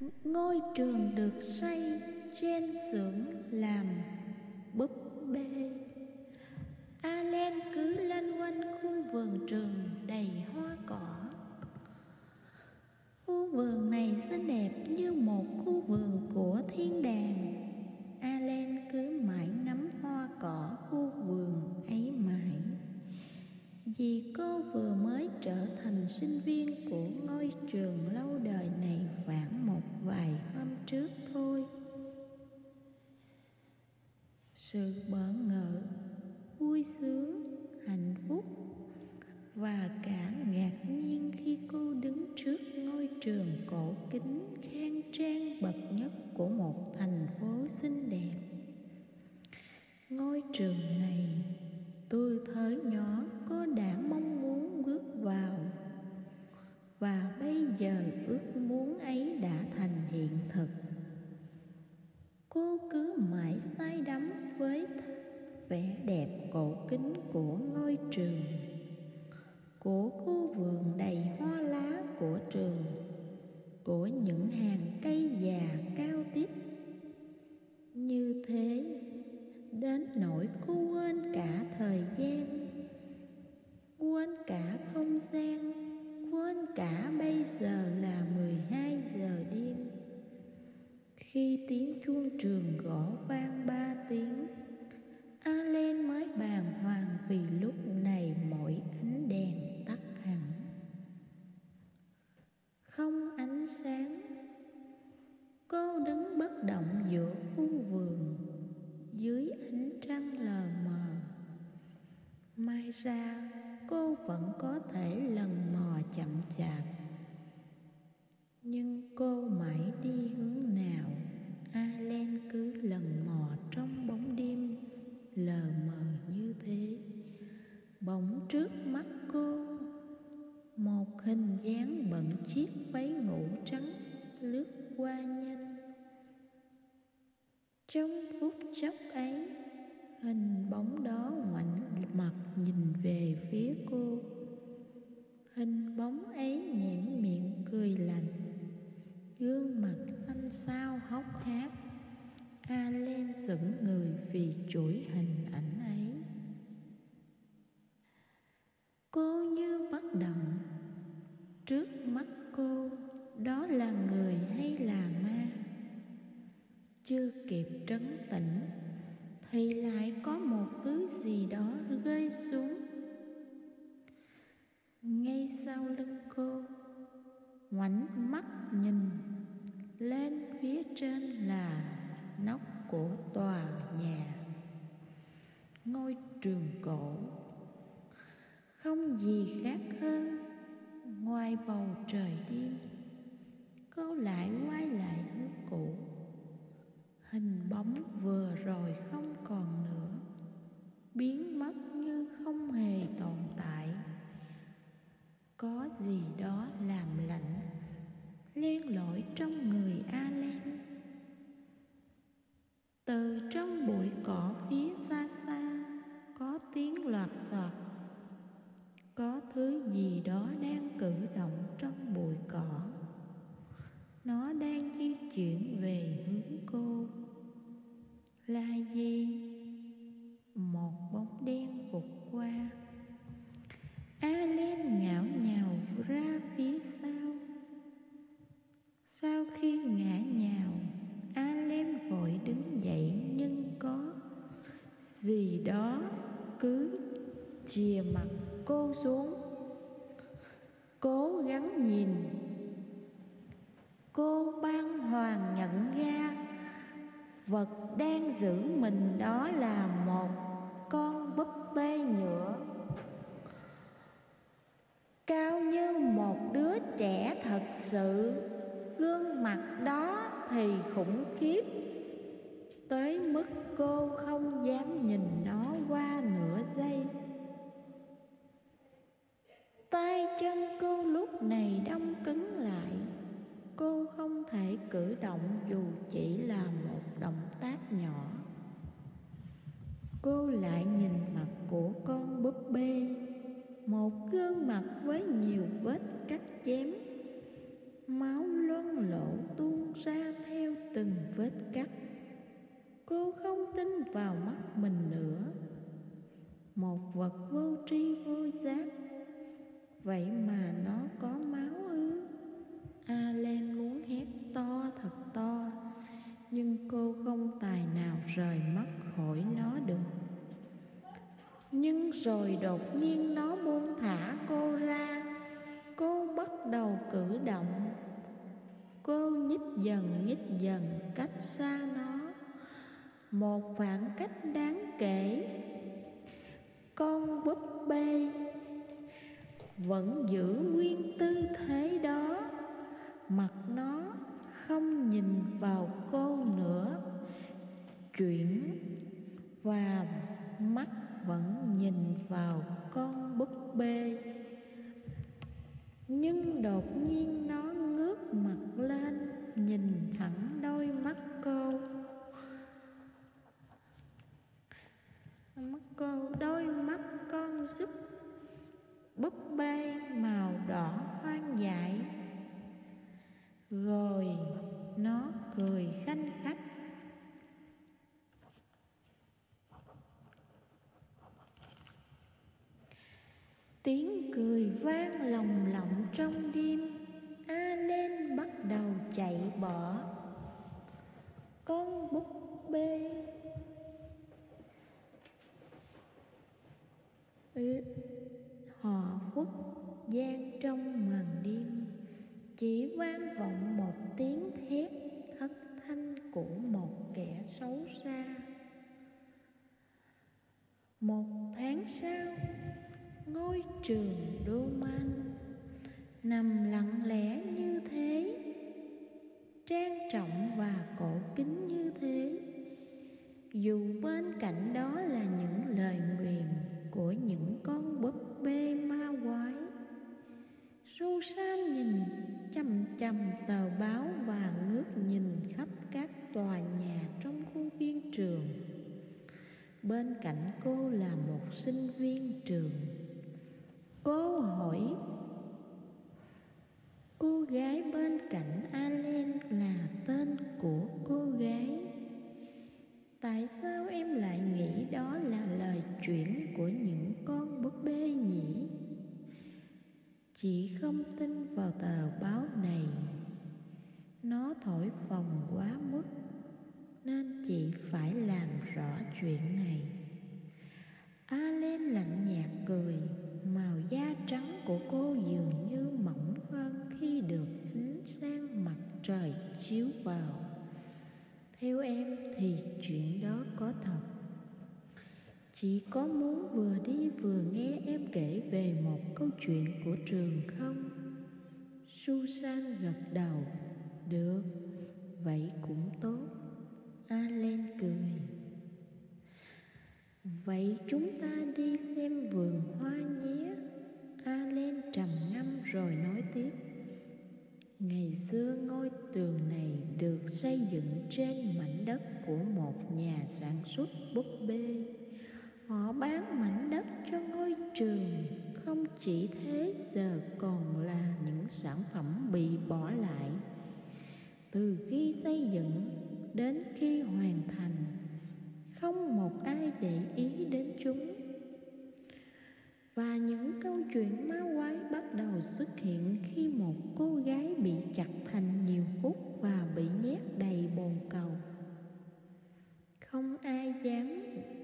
Ngôi trường được xây trên xưởng làm búp bê. Allen cứ lanh quanh khu vườn trường đầy hoa cỏ. Khu vườn này xinh đẹp như một khu vườn của thiên đàng. Allen cứ mãi ngắm hoa cỏ khu vườn ấy mãi, vì cô vừa mới trở thành sinh viên của ngôi trường lâu đời này khoảng một vài hôm trước thôi. Sự bỡ ngỡ, vui sướng, hạnh phúc và cả ngạc nhiên khi cô đứng trước ngôi trường cổ kính khang trang bậc nhất của một thành phố xinh đẹp. Ngôi trường này từ thời nhỏ cô đã mong muốn bước vào, và bây giờ ước muốn ấy đã thành hiện thực. Cô cứ mãi say đắm với vẻ đẹp cổ kính của ngôi trường, của khu vườn đầy hoa lá của trường, của những hàng cây già cao tít. Như thế đến nỗi cô quên cả thời gian, quên cả không gian, quên cả bây giờ là 12 giờ đêm. Khi tiếng chuông trường gõ vang 3 tiếng, Allen mới bàng hoàng vì lúc này mọi ánh đèn tắt hẳn. Không ánh sáng. Cô đứng bất động giữa khu vườn, dưới ánh trăng lờ mờ. May ra cô vẫn có thể lần mò chậm chạp, nhưng cô mãi đi hướng nào, Allen cứ lần mò trong bóng đêm lờ mờ như thế. Bỗng trước mắt cô, một hình dáng bận chiếc váy ngủ trắng lướt qua nhanh. Trong phút chốc ấy, hình bóng đó ngoảnh mặt nhìn về phía cô. Hình bóng ấy nhoẻn miệng cười lạnh, gương mặt xanh xao hốc hác. Allen sững người vì chuỗi hình ảnh ấy. Cô như bất động. Trước mắt cô, đó là người hay là ma? Chưa kịp trấn tĩnh thì lại có một thứ gì đó rơi xuống ngay sau lưng cô. Ngoảnh mắt nhìn lên phía trên là nóc của tòa nhà, ngôi trường cổ. Không gì khác hơn ngoài bầu trời đêm. Cô lại quay lại hướng cũ. Hình bóng vừa rồi không còn nữa, biến mất như không hề tồn tại. Có gì đó làm lạnh len lỏi trong người Allen. Từ trong bụi cỏ phía xa xa có tiếng lọt xọt. Có thứ gì đó đang cử động trong bụi cỏ. Nó đang di chuyển về hướng cô. Là gì? Một bóng đen vụt qua. Allen ngạo nhào ra phía sau. Sau khi ngã nhào, Allen vội đứng dậy, nhưng có gì đó cứ chìa mặt cô xuống. Cố gắng nhìn. Cô bàng hoàng nhận ra vật đang giữ mình đó là một con búp bê nhựa, cao như một đứa trẻ thật sự. Gương mặt đó thì khủng khiếp tới mức cô không dám nhìn nó qua nửa giây. Tay chân cô lúc này đông cứng lại. Cô không thể cử động dù chỉ là một động tác nhỏ. Cô lại nhìn mặt của con búp bê, một gương mặt với nhiều vết cắt chém, máu loang lổ tuôn vết cắt. Cô không tin vào mắt mình nữa. Một vật vô tri vô giác, vậy mà nó có máu ư? Allen muốn hét to thật to, nhưng cô không tài nào rời mắt khỏi nó được. Nhưng rồi đột nhiên nó buông thả cô ra. Cô bắt đầu cử động. Cô nhích dần cách xa nó, một khoảng cách đáng kể. Con búp bê vẫn giữ nguyên tư thế đó. Mặt nó không nhìn vào cô nữa, chuyển và mắt vẫn nhìn vào con búp bê. Nhưng đột nhiên nó ngước mặt lên, nhìn thẳng đôi mắt cô. Đôi mắt con giúp búp bê màu đỏ hoang dại. Rồi nó cười khanh khách. Tiếng cười vang lồng lộng trong đêm. Allen bắt đầu chạy bỏ. Con búp bê hò hút gian trong màn đêm. Chỉ vang vọng một tiếng hét thất thanh của một kẻ xấu xa. Một tháng sau, ngôi trường Doman nằm lặng lẽ như thế, trang trọng và cổ kính như thế. Dù bên cạnh đó là những lời nguyền của những con búp bê ma quái. Susan nhìn chằm chằm tờ báo và ngước nhìn khắp các tòa nhà trong khuôn viên trường. Bên cạnh cô là một sinh viên trường. Cô hỏi cô gái bên cạnh Allen là tên của cô gái. Tại sao em lại nghĩ đó là lời chuyển của những con búp bê nhỉ? Chị không tin vào tờ báo này. Nó thổi phồng quá mức, nên chị phải làm rõ chuyện này. Allen lạnh nhạt cười. Màu da trắng của cô dường như mỏng hơn khi được ánh sáng mặt trời chiếu vào. Theo em thì chuyện đó có thật. Chị có muốn vừa đi vừa nghe em kể về một câu chuyện của trường không? Susan gật đầu. Được, vậy cũng tốt. Allen cười. Vậy chúng ta đi xem vườn hoa nhé. Allen trầm ngâm rồi nói tiếp. Ngày xưa ngôi trường này được xây dựng trên mảnh đất của một nhà sản xuất búp bê. Họ bán mảnh đất cho ngôi trường. Không chỉ thế, giờ còn là những sản phẩm bị bỏ lại. Từ khi xây dựng đến khi hoàn thành, không một ai để ý đến chúng. Và những câu chuyện ma quái bắt đầu xuất hiện khi một cô gái bị chặt thành nhiều khúc và bị nhét đầy bồn cầu. Không ai dám.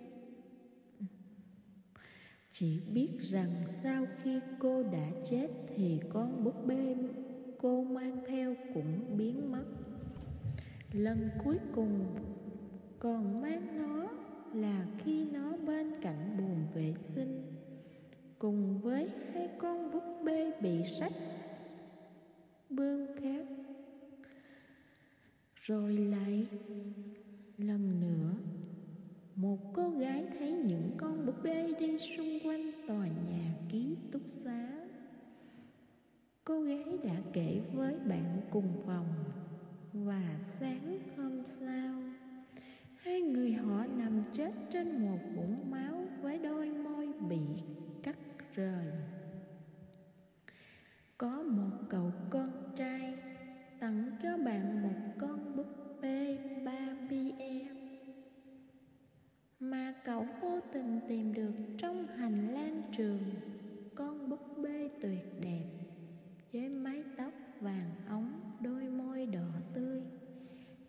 Chỉ biết rằng sau khi cô đã chết thì con búp bê cô mang theo cũng biến mất. Lần cuối cùng còn mang nó là khi nó bên cạnh bồn vệ sinh, cùng với hai con búp bê bị sách bươm khác. Rồi lại lần nữa, một cô gái thấy những con búp bê đi xung quanh tòa nhà ký túc xá. Cô gái đã kể với bạn cùng phòng. Và sáng hôm sau, hai người họ nằm chết trên một vũng máu với đôi môi bị cắt rời. Có một cậu con trai tặng cho bạn một con búp bê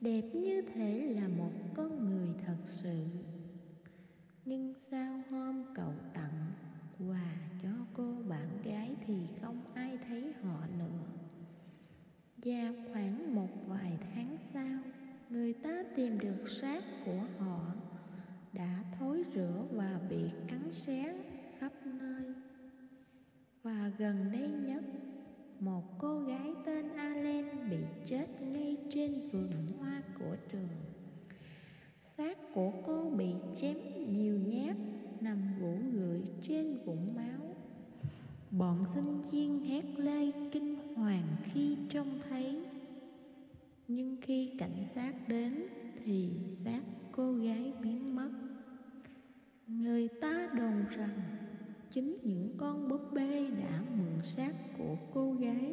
đẹp như thể là một con người thật sự. Nhưng sau hôm cậu tặng quà cho cô bạn gái thì không ai thấy họ nữa. Và khoảng một vài tháng sau, người ta tìm được xác của họ đã thối rữa và bị cắn xé khắp nơi. Và gần đây nhất, một cô gái tên Allen bị chết ngay trên vườn hoa của trường. Xác của cô bị chém nhiều nhát, nằm gũ gượi trên vũng máu. Bọn sinh viên hét lên kinh hoàng khi trông thấy. Nhưng khi cảnh sát đến thì xác cô gái biến mất. Người ta đồn rằng chính những con búp bê đã mượn xác của cô gái,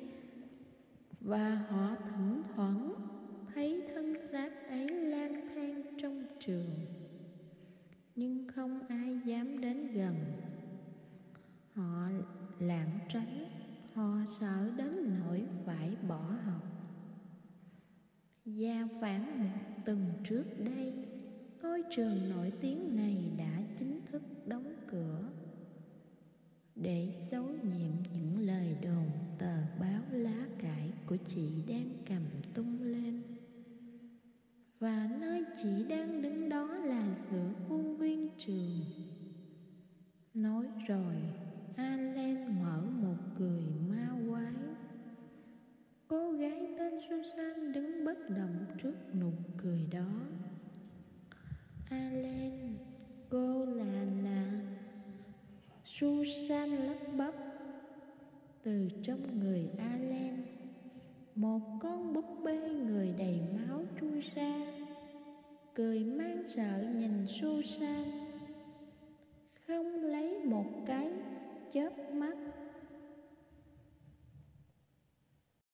và họ thỉnh thoảng thấy thân xác ấy lang thang trong trường. Nhưng không ai dám đến gần. Họ lảng tránh, họ sợ đến nỗi phải bỏ học. Và khoảng một tuần trước đây, ngôi trường nổi tiếng này đã chính thức đóng cửa để xấu nhiệm những lời đồn tờ báo lá cải của chị đang cầm tung lên. Và nơi chị đang đứng đó là giữa khuôn viên trường. Nói rồi, Allen mở một cười ma quái. Cô gái tên Susan đứng bất động trước nụ cười đó. Allen, cô là Susan lắp bắp. Từ trong người Allen, một con búp bê người đầy máu chui ra, cười man sợ nhìn Susan. Không lấy một cái